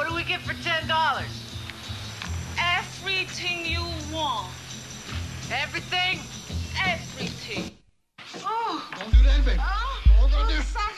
What do we get for $10? Everything you want. Everything? Everything. Oh. Don't do that, baby. Oh. Don't do Sorry.